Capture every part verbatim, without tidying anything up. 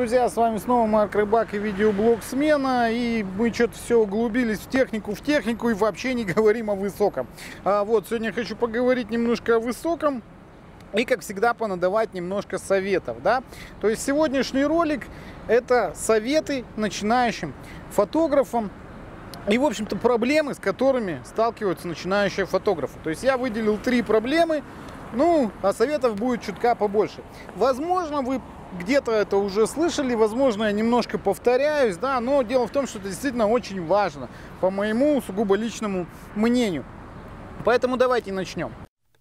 друзья, с вами снова Марк Рыбак и видеоблог «Смена». И мы что-то все углубились в технику, в технику и вообще не говорим о высоком. А вот сегодня я хочу поговорить немножко о высоком и, как всегда, понадавать немножко советов, да. То есть сегодняшний ролик — это советы начинающим фотографам и, в общем-то, проблемы, с которыми сталкиваются начинающие фотографы. То есть я выделил три проблемы, ну, а советов будет чутка побольше. Возможно, вы где-то это уже слышали, возможно, я немножко повторяюсь, да, но дело в том, что это действительно очень важно, по моему сугубо личному мнению. Поэтому давайте начнем.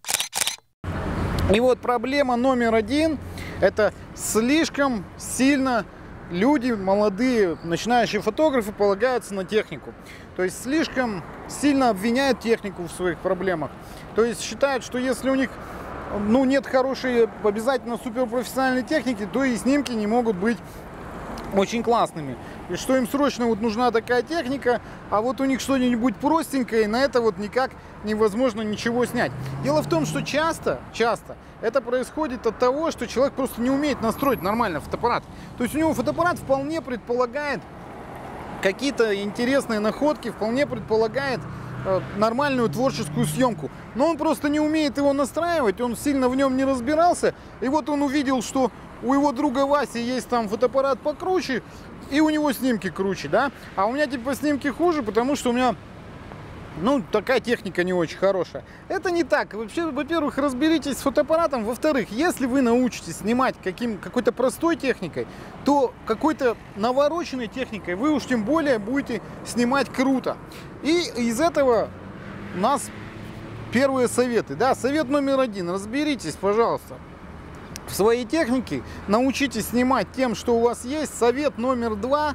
И вот проблема номер один — это слишком сильно люди, молодые, начинающие фотографы, полагаются на технику. То есть слишком сильно обвиняют технику в своих проблемах. То есть считают, что если у них ну, нет хорошей, обязательно суперпрофессиональной техники, то и снимки не могут быть очень классными. И что им срочно вот нужна такая техника, а вот у них что-нибудь простенькое, и на это вот никак невозможно ничего снять. Дело в том, что часто, часто это происходит от того, что человек просто не умеет настроить нормально фотоаппарат. То есть у него фотоаппарат вполне предполагает какие-то интересные находки, вполне предполагает нормальную творческую съемку, но он просто не умеет его настраивать, он сильно в нем не разбирался, и вот он увидел, что у его друга Васи есть там фотоаппарат покруче, и у него снимки круче, да, а у меня типа снимки хуже, потому что у меня, ну, такая техника не очень хорошая. Это не так. Вообще, во-первых, разберитесь с фотоаппаратом. Во-вторых, если вы научитесь снимать каким, какой-то простой техникой, то какой-то навороченной техникой вы уж тем более будете снимать круто. И из этого у нас первые советы. Да, совет номер один. Разберитесь, пожалуйста, в своей технике. Научитесь снимать тем, что у вас есть. Совет номер два.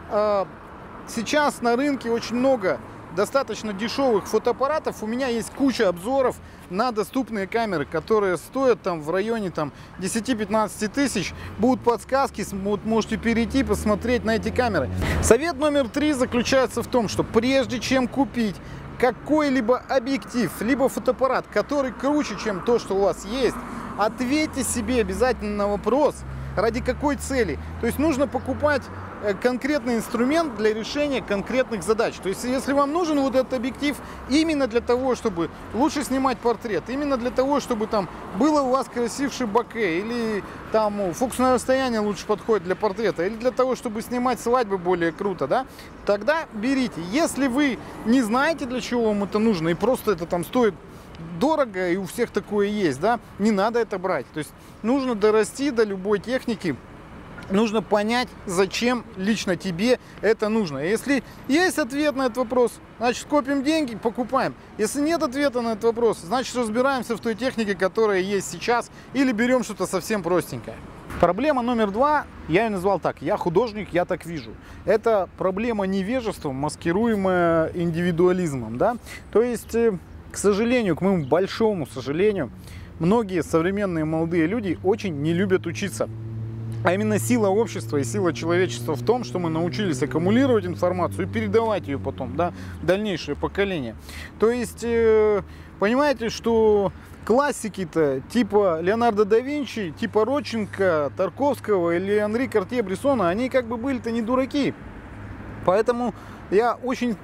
Сейчас на рынке очень много достаточно дешевых фотоаппаратов. У меня есть куча обзоров на доступные камеры, которые стоят там в районе там десяти-пятнадцати тысяч. Будут подсказки, можете перейти, посмотреть на эти камеры. Совет номер три заключается в том, что прежде чем купить какой-либо объектив, либо фотоаппарат, который круче, чем то, что у вас есть, ответьте себе обязательно на вопрос, ради какой цели. То есть нужно покупать конкретный инструмент для решения конкретных задач. То есть если вам нужен вот этот объектив именно для того, чтобы лучше снимать портрет, именно для того, чтобы там было у вас красившее боке, или там фокусное расстояние лучше подходит для портрета, или для того, чтобы снимать свадьбы более круто, да, тогда берите. Если вы не знаете, для чего вам это нужно, и просто это там стоит дорого, и у всех такое есть, да, не надо это брать. То есть нужно дорасти до любой техники. Нужно понять, зачем лично тебе это нужно. Если есть ответ на этот вопрос, значит, копим деньги, покупаем. Если нет ответа на этот вопрос, значит, разбираемся в той технике, которая есть сейчас, или берем что-то совсем простенькое. Проблема номер два, я ее назвал так: я художник, я так вижу. Это проблема невежества, маскируемая индивидуализмом, да? То есть, к сожалению, к моему большому сожалению, многие современные молодые люди очень не любят учиться. А именно сила общества и сила человечества в том, что мы научились аккумулировать информацию и передавать ее потом, да, в дальнейшее поколение. То есть, э, понимаете, что классики-то типа Леонардо да Винчи, типа Родченко, Тарковского или Анри Картье-Брессона, они как бы были-то не дураки. Поэтому я очень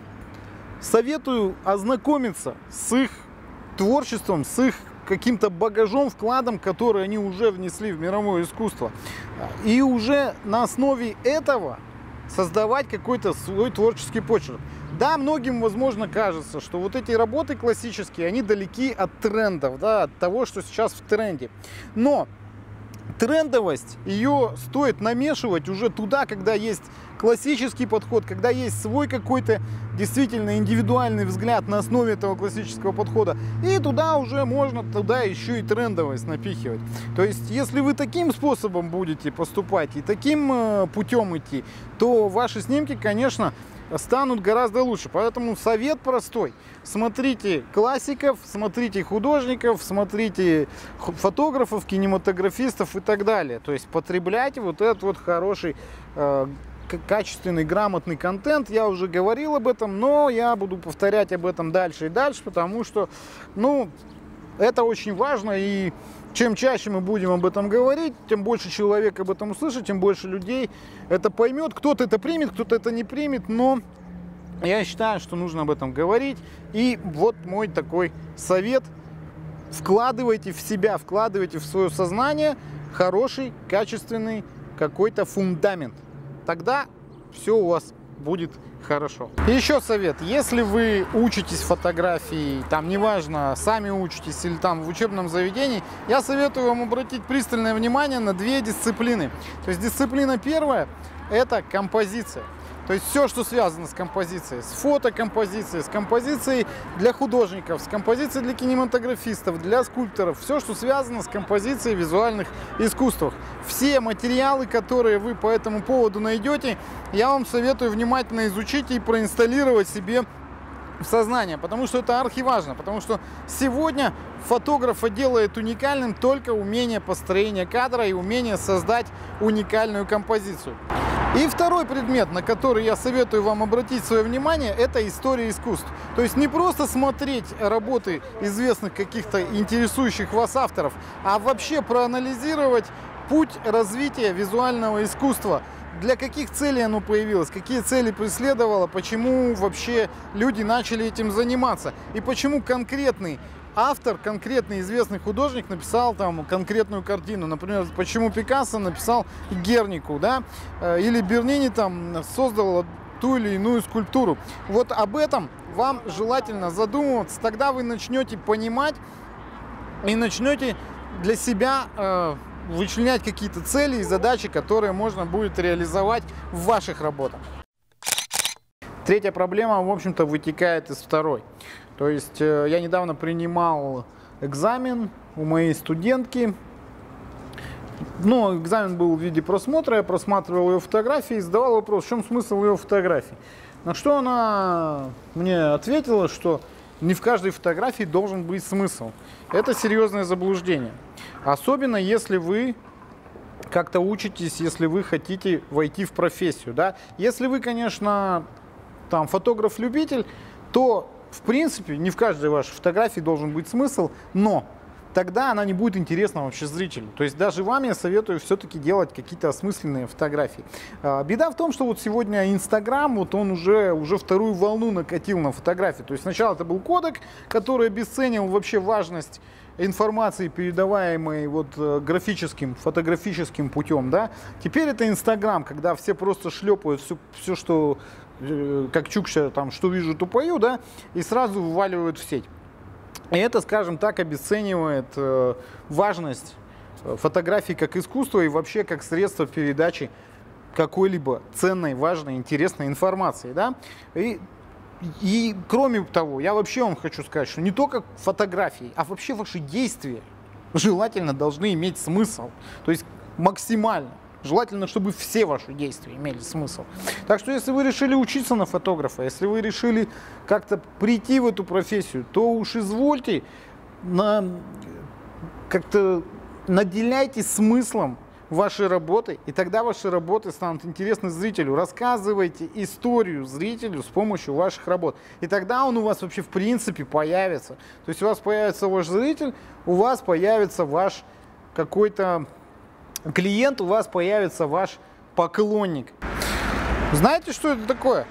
советую ознакомиться с их творчеством, с их каким-то багажом, вкладом, который они уже внесли в мировое искусство. И уже на основе этого создавать какой-то свой творческий почерк. Да, многим, возможно, кажется, что вот эти работы классические, они далеки от трендов, да, от того, что сейчас в тренде. Но трендовость, ее стоит намешивать уже туда, когда есть классический подход, когда есть свой какой-то действительно индивидуальный взгляд на основе этого классического подхода. И туда уже можно туда еще и трендовость напихивать. То есть, если вы таким способом будете поступать и таким э, путем идти, то ваши снимки, конечно, станут гораздо лучше. Поэтому совет простой: смотрите классиков, смотрите художников, смотрите фотографов, кинематографистов и так далее. То есть потребляйте вот этот вот хороший, э, качественный, грамотный контент. Я уже говорил об этом, но я буду повторять об этом дальше и дальше, потому что, ну, Это очень важно, и чем чаще мы будем об этом говорить, тем больше человек об этом услышит, тем больше людей это поймет. Кто-то это примет, кто-то это не примет, но я считаю, что нужно об этом говорить. И вот мой такой совет. Вкладывайте в себя, вкладывайте в свое сознание хороший, качественный какой-то фундамент. Тогда все у вас будет хорошо. Еще совет. Если вы учитесь фотографии, там неважно, сами учитесь или там в учебном заведении, я советую вам обратить пристальное внимание на две дисциплины. То есть дисциплина первая – это композиция. То есть все, что связано с композицией, с фотокомпозицией, с композицией для художников, с композицией для кинематографистов, для скульпторов, все, что связано с композицией в визуальных искусствах. Все материалы, которые вы по этому поводу найдете, я вам советую внимательно изучить и проинсталлировать себе в сознание, потому что это архиважно, потому что сегодня фотографа делает уникальным только умение построения кадра и умение создать уникальную композицию. И второй предмет, на который я советую вам обратить свое внимание, это история искусств. То есть не просто смотреть работы известных каких-то интересующих вас авторов, а вообще проанализировать путь развития визуального искусства. Для каких целей оно появилось, какие цели преследовало, почему вообще люди начали этим заниматься и почему конкретный автор, конкретный известный художник написал там конкретную картину. Например, почему Пикассо написал Гернику, да, или Бернини там создал ту или иную скульптуру. Вот об этом вам желательно задумываться, тогда вы начнете понимать и начнете для себя э, вычленять какие-то цели и задачи, которые можно будет реализовать в ваших работах. Третья проблема, в общем-то, вытекает из второй. То есть я недавно принимал экзамен у моей студентки. Ну, экзамен был в виде просмотра, я просматривал ее фотографии и задавал вопрос, в чем смысл ее фотографии. На что она мне ответила, что не в каждой фотографии должен быть смысл. Это серьезное заблуждение. Особенно если вы как-то учитесь, если вы хотите войти в профессию. Да? Если вы, конечно, там фотограф-любитель, то в принципе не в каждой вашей фотографии должен быть смысл, но тогда она не будет интересна вообще зрителю. То есть даже вам я советую все-таки делать какие-то осмысленные фотографии. Беда в том, что вот сегодня Инстаграм, вот он уже, уже вторую волну накатил на фотографии. То есть сначала это был кодек, который обесценил вообще важность информации, передаваемой вот графическим, фотографическим путем, да. Теперь это Инстаграм, когда все просто шлепают все, все, что, как Чукча, там, что вижу, то пою, да, и сразу вываливают в сеть. И это, скажем так, обесценивает э, важность фотографии как искусства и вообще как средство передачи какой-либо ценной, важной, интересной информации, да. И, и кроме того, я вообще вам хочу сказать, что не только фотографии, а вообще ваши действия желательно должны иметь смысл, то есть максимально. Желательно, чтобы все ваши действия имели смысл. Так что, если вы решили учиться на фотографа, если вы решили как-то прийти в эту профессию, то уж извольте, на, как-то наделяйте смыслом ваши работы, и тогда ваши работы станут интересны зрителю. Рассказывайте историю зрителю с помощью ваших работ. И тогда он у вас вообще в принципе появится. То есть у вас появится ваш зритель, у вас появится ваш какой-то клиент, у вас появится ваш поклонник. Знаете, что это такое?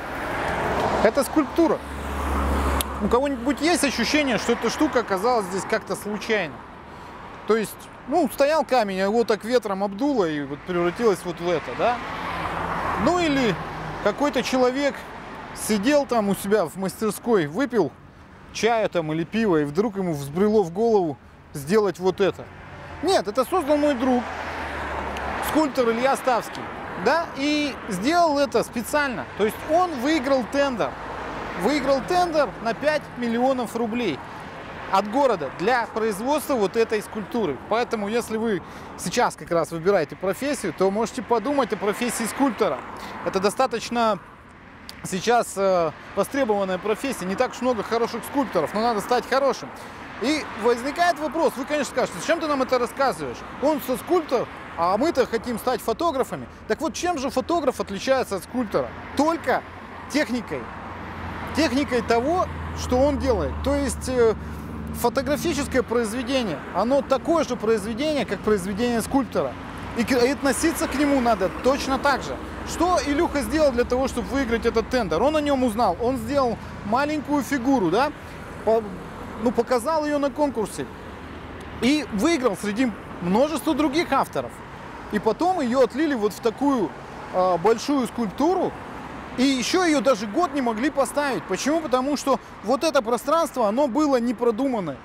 Это скульптура. У кого-нибудь есть ощущение, что эта штука оказалась здесь как-то случайно? То есть, ну, стоял камень, а его так ветром обдуло и вот превратилось вот в это, да? Ну или какой-то человек сидел там у себя в мастерской, выпил чая там или пива, и вдруг ему взбрело в голову сделать вот это. Нет, это создал мой друг, скульптор Илья Ставский, да, и сделал это специально. То есть он выиграл тендер, выиграл тендер на пять миллионов рублей от города для производства вот этой скульптуры. Поэтому, если вы сейчас как раз выбираете профессию, то можете подумать о профессии скульптора. Это достаточно сейчас э, востребованная профессия, не так уж много хороших скульпторов, но надо стать хорошим. И возникает вопрос, вы, конечно, скажете, зачем ты нам это рассказываешь? Он со скульптор, а мы-то хотим стать фотографами. Так вот, чем же фотограф отличается от скульптора? Только техникой. Техникой того, что он делает. То есть, фотографическое произведение, оно такое же произведение, как произведение скульптора. И относиться к нему надо точно так же. Что Илюха сделал для того, чтобы выиграть этот тендер? Он о нем узнал. Он сделал маленькую фигуру, да? По, ну, показал ее на конкурсе. И выиграл среди множества других авторов. И потом ее отлили вот в такую э, большую скульптуру. И еще ее даже год не могли поставить. Почему? Потому что вот это пространство, оно было не продуманное.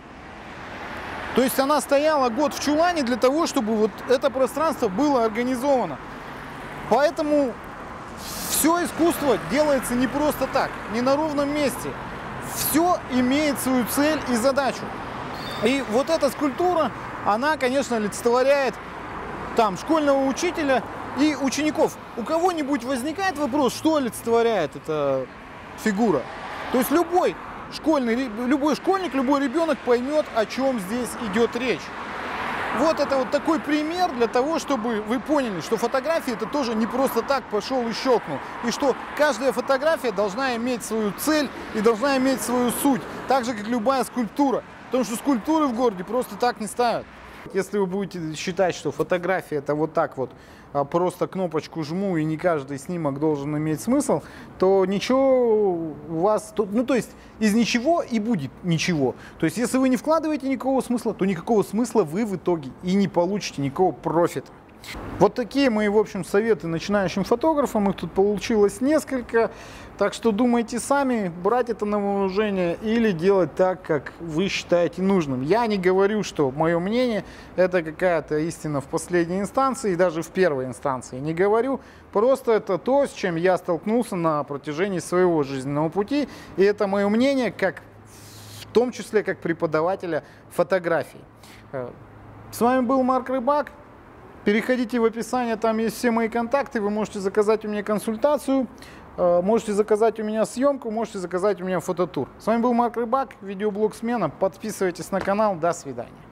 То есть она стояла год в чулане для того, чтобы вот это пространство было организовано. Поэтому все искусство делается не просто так, не на ровном месте. Все имеет свою цель и задачу. И вот эта скульптура, она, конечно, олицетворяет там школьного учителя и учеников. У кого-нибудь возникает вопрос, что олицетворяет эта фигура? То есть любой школьный, любой школьник, любой ребенок поймет, о чем здесь идет речь. Вот это вот такой пример для того, чтобы вы поняли, что фотография это тоже не просто так пошел и щелкнул. И что каждая фотография должна иметь свою цель и должна иметь свою суть. Так же, как любая скульптура. Потому что скульптуры в городе просто так не ставят. Если вы будете считать, что фотография это вот так вот, просто кнопочку жму и не каждый снимок должен иметь смысл, то ничего у вас, ну то есть из ничего и будет ничего. То есть если вы не вкладываете никакого смысла, то никакого смысла вы в итоге и не получите, никакого профита. Вот такие мои, в общем, советы начинающим фотографам. Их тут получилось несколько. Так что думайте сами, брать это на вооружение или делать так, как вы считаете нужным. Я не говорю, что мое мнение это какая-то истина в последней инстанции, и даже в первой инстанции. Не говорю, просто это то, с чем я столкнулся на протяжении своего жизненного пути. И это мое мнение, как, в том числе как преподавателя фотографии. С вами был Марк Рыбак. Переходите в описание, там есть все мои контакты, вы можете заказать у меня консультацию, можете заказать у меня съемку, можете заказать у меня фототур. С вами был Марк Рыбак, видеоблог «Смена». Подписывайтесь на канал, до свидания.